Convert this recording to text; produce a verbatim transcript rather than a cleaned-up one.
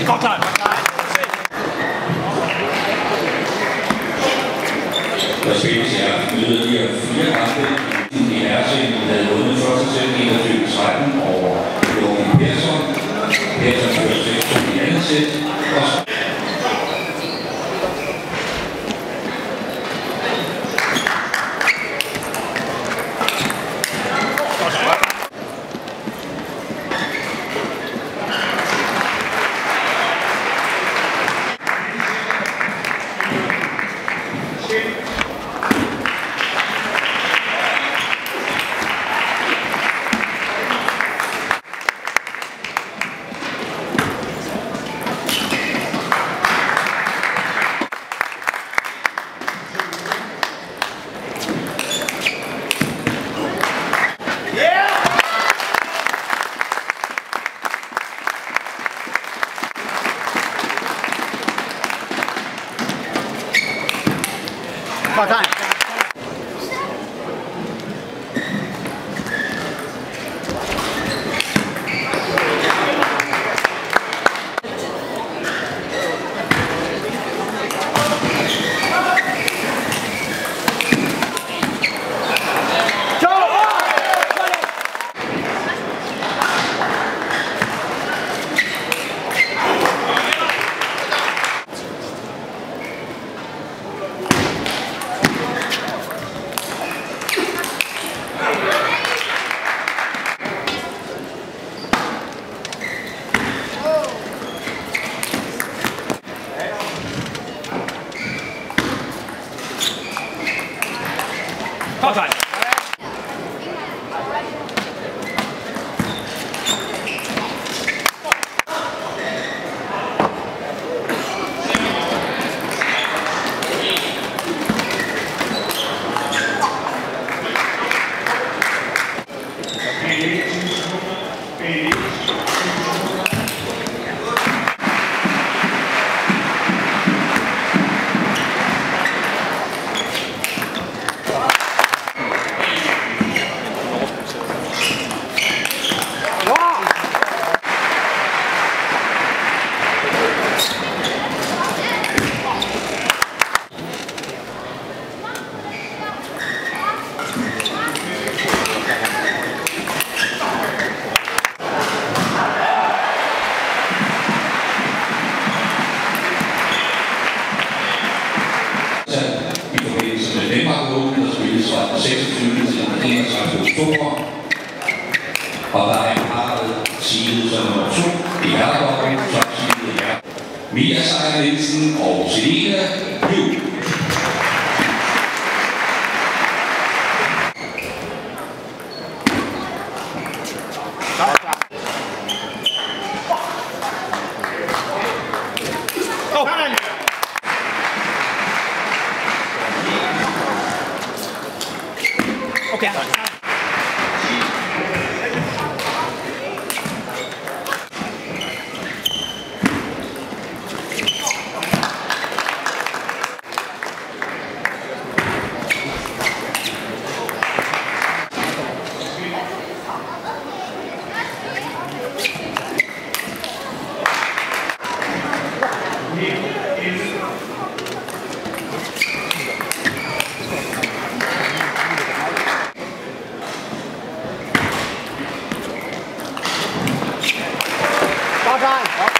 Godt klart. Der spilles her yderligere fire kampe. I Hersing havde vundet første sæt enogtyve tretten over Joachim Persson. Persson fører seks to i andet sæt. Godt tegn. Godt tegn. I forbindelse med Danmark Åben, der spilles fra seksogtyvende til enogtredivte oktober. Og der er parret seedet som nummer to i herredokken, som seedet her. Mia Seier Nielsen og Selina Juhl. Okay. Godt tegn.